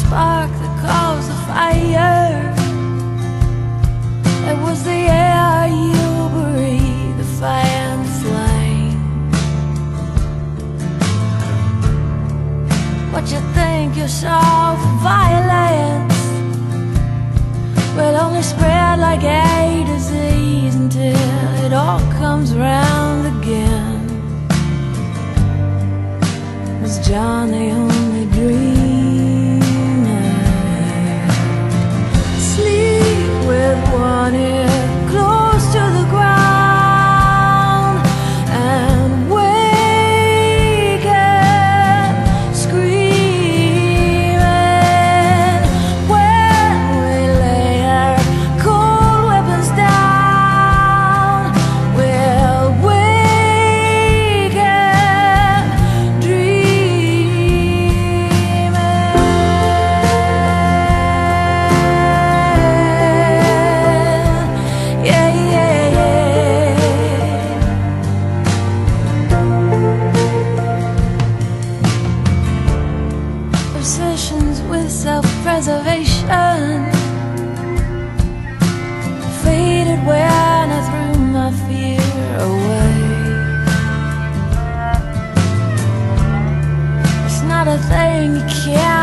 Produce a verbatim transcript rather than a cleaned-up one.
spark that caused the fire. It was the air you breathed, the fire and the flame. What you think you're soft for violence will only spread like a disease until it all comes round again. Was John the only dreamer? Sleep with one ear close to the ground and wake up screaming when we lay our cold weapons down. We'll wake up dreaming. Yeah, yeah, yeah. Obsessions with self-preservation faded when I threw my fear away. It's not a thing you can't